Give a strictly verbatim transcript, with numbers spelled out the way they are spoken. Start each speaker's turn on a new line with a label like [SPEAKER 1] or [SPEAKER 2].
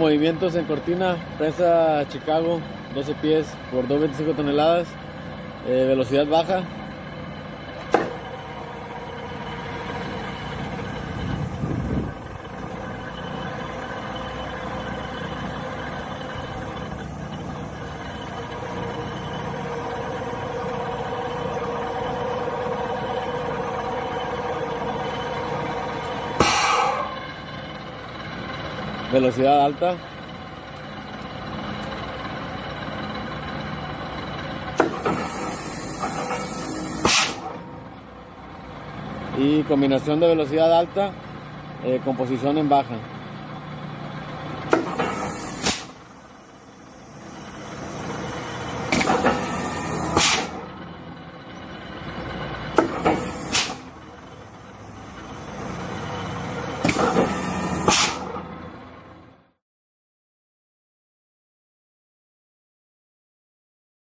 [SPEAKER 1] movimientos en cortina, prensa Chicago, doce pies por doscientos veinticinco toneladas, eh, velocidad baja. Velocidad alta. Y combinación de velocidad alta eh, con posición en baja.